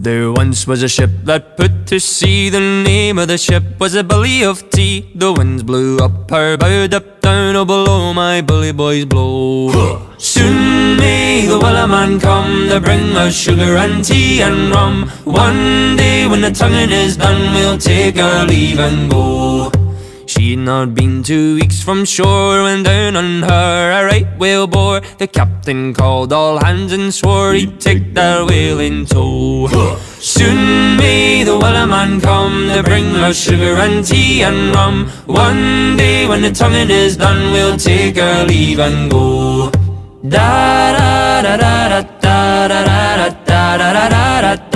There once was a ship that put to sea. The name of the ship was a Billy of Tea. The winds blew up her bow, up down, oh below my bully boys blow. Soon may the Wellerman come to bring us sugar and tea and rum. One day when the tonguing is done, we'll take our leave and go. She'd not been 2 weeks from shore when down on her a right whale bore. The captain called all hands and swore he'd take that whale in tow. Soon may the Wellerman come to bring us sugar and tea and rum. One day when the tonguing is done, we'll take our leave and go. Da da da da da da da da da da da da.